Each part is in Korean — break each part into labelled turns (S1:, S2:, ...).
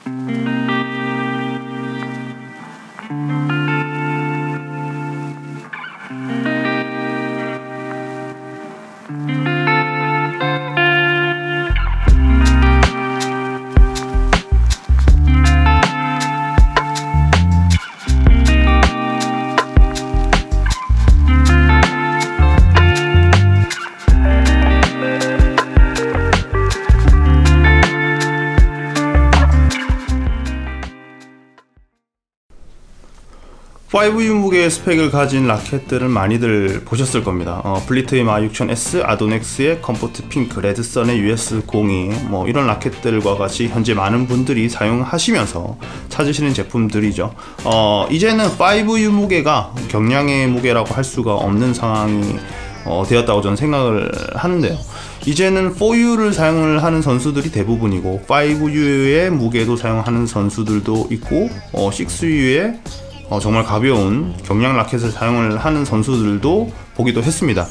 S1: 5U 무게의 스펙을 가진 라켓들은 많이들 보셨을 겁니다. 블리트의 마6000S, 아도넥스의 컴포트 핑크, 레드선의 US02 뭐 이런 라켓들과 같이 현재 많은 분들이 사용하시면서 찾으시는 제품들이죠. 이제는 5U 무게가 경량의 무게라고 할 수가 없는 상황이 되었다고 저는 생각을 하는데요. 이제는 4U를 사용을 하는 선수들이 대부분이고 5U의 무게도 사용하는 선수들도 있고 6U의 정말 가벼운 경량 라켓을 사용을 하는 선수들도 보기도 했습니다.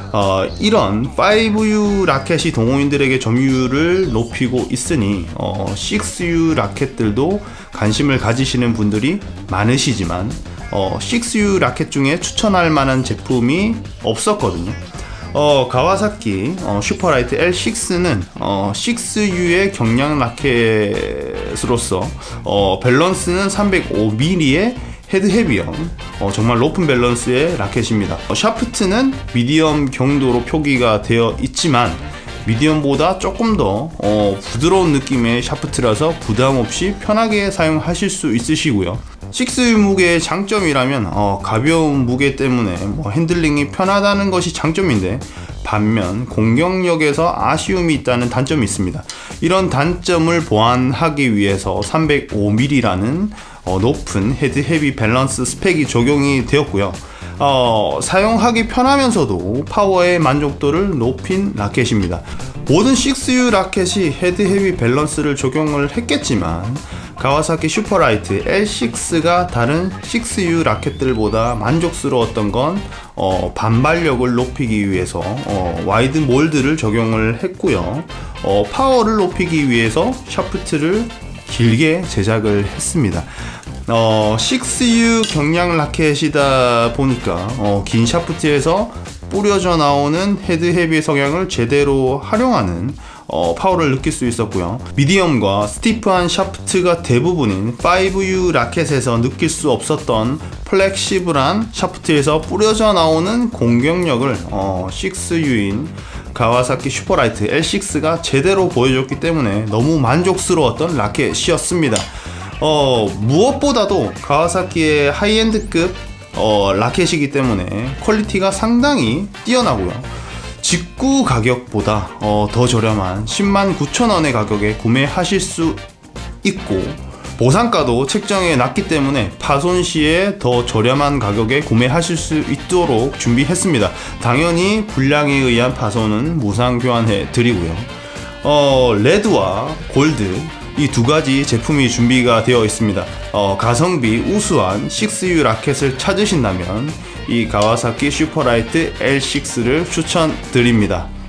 S1: 이런 5U 라켓이 동호인들에게 점유율을 높이고 있으니 6U 라켓들도 관심을 가지시는 분들이 많으시지만 6U 라켓 중에 추천할 만한 제품이 없었거든요. 가와사키 슈퍼라이트 L6는 6U의 경량 라켓으로서 밸런스는 305mm의 헤드 헤비형, 정말 높은 밸런스의 라켓입니다. 샤프트는 미디엄 경도로 표기가 되어 있지만 미디엄보다 조금 더 부드러운 느낌의 샤프트라서 부담없이 편하게 사용하실 수 있으시고요. 6U 무게의 장점이라면 가벼운 무게 때문에 핸들링이 편하다는 것이 장점인데, 반면 공격력에서 아쉬움이 있다는 단점이 있습니다. 이런 단점을 보완하기 위해서 305mm라는 높은 헤드 헤비 밸런스 스펙이 적용이 되었고요. 사용하기 편하면서도 파워의 만족도를 높인 라켓입니다. 모든 6U 라켓이 헤드 헤비 밸런스를 적용을 했겠지만 가와사키 슈퍼라이트 L6가 다른 6U 라켓들보다 만족스러웠던 건 반발력을 높이기 위해서 와이드 몰드를 적용을 했고요. 파워를 높이기 위해서 샤프트를 길게 제작을 했습니다. 6U 경량 라켓이다 보니까 긴 샤프트에서 뿌려져 나오는 헤드 헤비의 성향을 제대로 활용하는 파워를 느낄 수 있었고요. 미디엄과 스티프한 샤프트가 대부분인 5U 라켓에서 느낄 수 없었던 플렉시블한 샤프트에서 뿌려져 나오는 공격력을 6U인 가와사키 슈퍼라이트 L6가 제대로 보여줬기 때문에 너무 만족스러웠던 라켓이었습니다. 무엇보다도 가와사키의 하이엔드급 라켓이기 때문에 퀄리티가 상당히 뛰어나고요. 직구 가격보다 더 저렴한 109,000원의 가격에 구매하실 수 있고, 보상가도 책정해 놨기 때문에 파손 시에 더 저렴한 가격에 구매하실 수 있도록 준비했습니다. 당연히 불량에 의한 파손은 무상 교환해 드리고요. 레드와 골드 이 두 가지 제품이 준비가 되어 있습니다. 가성비 우수한 6U 라켓을 찾으신다면 이 가와사키 슈퍼라이트 L6를 추천드립니다.